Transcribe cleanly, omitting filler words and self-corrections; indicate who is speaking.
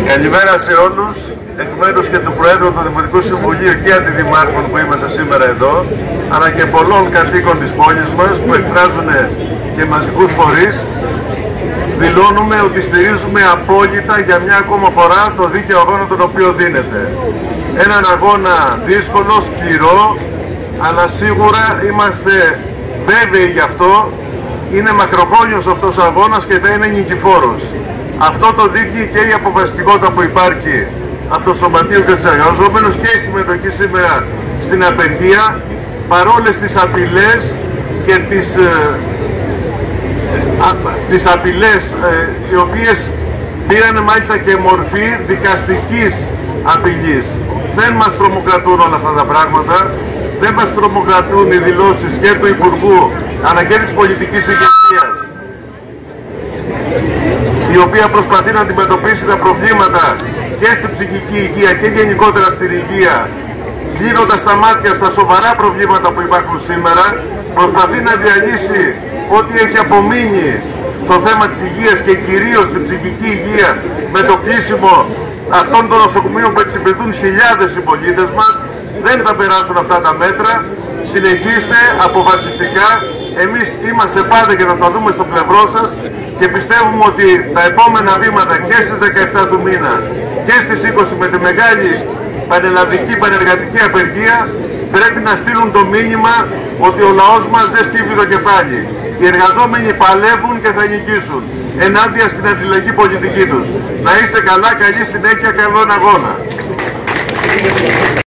Speaker 1: Καλημέρα σε όλους, εκ μέρους και του Προέδρου του Δημοτικού Συμβουλίου και αντιδημάρχων που είμαστε σήμερα εδώ, αλλά και πολλών κατοίκων της πόλης μας που εκφράζουν και μαζικούς φορείς, δηλώνουμε ότι στηρίζουμε απόλυτα για μια ακόμα φορά το δίκαιο αγώνα τον οποίο δίνεται. Έναν αγώνα δύσκολο, σκληρό, αλλά σίγουρα είμαστε βέβαιοι γι' αυτό. Είναι μακροχρόνιος αυτός ο αγώνας και θα είναι νικηφόρος. Αυτό το δείχνει και η αποφασιστικότητα που υπάρχει από το Σωματείο και τους εργαζόμενους και η συμμετοχή σήμερα στην απεργία, παρόλες τις απειλές και τις απειλές οι οποίες πήραν μάλιστα και μορφή δικαστικής απειλής. Δεν μας τρομοκρατούν όλα αυτά τα πράγματα, δεν μας τρομοκρατούν οι δηλώσεις και του Υπουργού αλλά και της πολιτικής ηγεσίας, η οποία προσπαθεί να αντιμετωπίσει τα προβλήματα και στην ψυχική υγεία και γενικότερα στην υγεία, κλείνοντας τα μάτια στα σοβαρά προβλήματα που υπάρχουν σήμερα, προσπαθεί να διαλύσει ό,τι έχει απομείνει στο θέμα της υγείας και κυρίως την ψυχική υγεία με το κλείσιμο αυτών των νοσοκομείων που εξυπηρετούν χιλιάδες συμπολίτες μας. Δεν θα περάσουν αυτά τα μέτρα. Συνεχίστε αποφασιστικά. Εμείς είμαστε πάντα και θα σταθούμε στο πλευρό σας και πιστεύουμε ότι τα επόμενα βήματα και στις 17 του μήνα και στις 20 με τη μεγάλη πανελλαδική πανεργατική απεργία πρέπει να στείλουν το μήνυμα ότι ο λαός μας δεν σκύβει το κεφάλι. Οι εργαζόμενοι παλεύουν και θα νικήσουν ενάντια στην αντιλογική πολιτική τους. Να είστε καλά, καλή συνέχεια, καλό αγώνα.